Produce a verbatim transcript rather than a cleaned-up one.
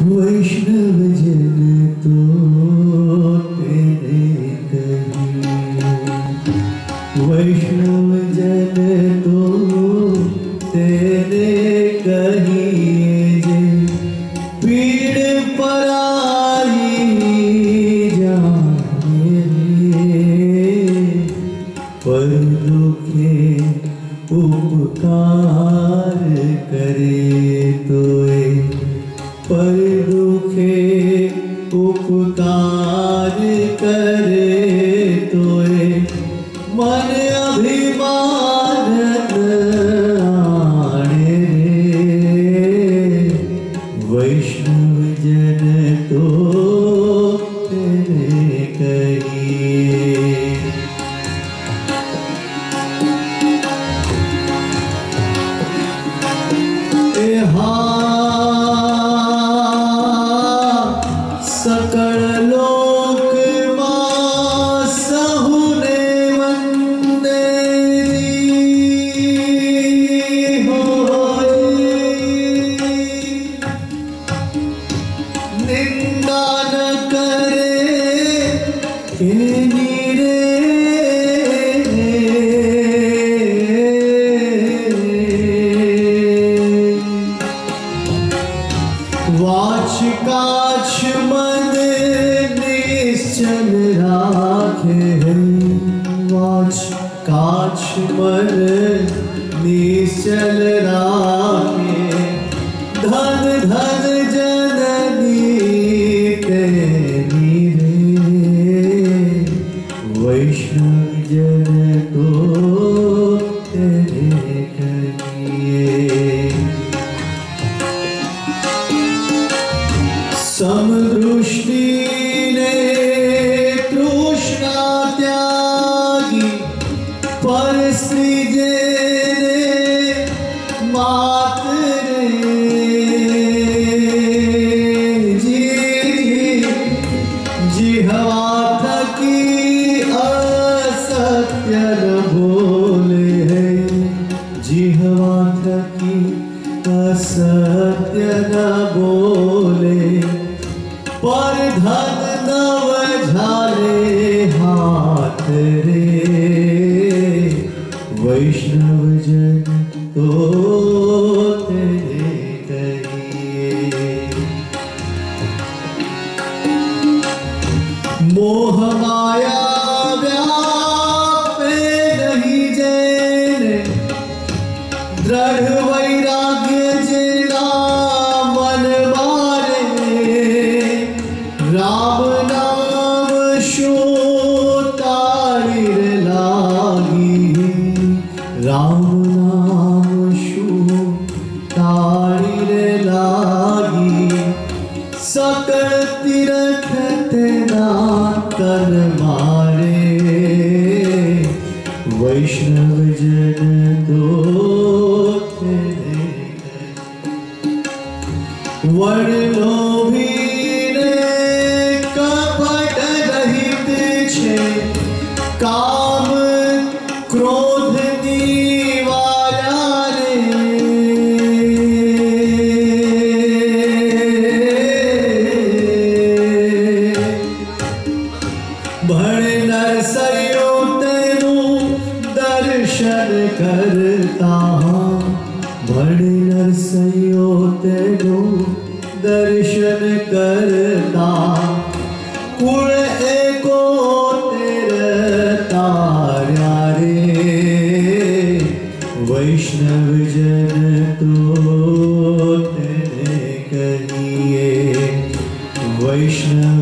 वैष्णव जन तो तेने कहिए, वैष्णव जन तो तेने कहिए जे, पीड़ पराई जाने रे, पर दुखे उपकार करे तोए, पर दुखे उपकार करे तोए, मन अभिमान आने रे, वैष्णव जन तो तेने कहिए। सकल लोक मां सहुने वंदे हो, निंदा न करे केनी रे, वाच काछ मन निश्चल राखे है, वाच काछ मन निश्चल राखे, धन धन जननी तेनी रे, वैष्णव जन तो तेने कहिए। समदृष्टि ने तृष्णा त्यागी, पर सृजे ने मात रे, जी जिह्वा थकी असत्य न बोले है, जिह्वा थकी असत्य न बोले, पर धन नव झाले हाथ रे, वैष्णव जन तो तेने कहिए। मोह माया व्यापे नहीं जेने, दृढ़ वैराग्य जेना मन मारे, राम नाम शो ताड़िर लागी, राम नाम शो ताड़िर लागी, सकल तीरथ तेना तन मारे, वैष्णव जन तो तेने कहिए। वर्णलोभी ने कपट रहित छे, काम क्रोध निवारा रे, भण नरसरियो तेनु दर्शन करता, भण नरसरियो तेनु दर्शन करता, कुल एको तेरे तार्या रे, वैष्णव जन तो तेने कहिए। वैष्णव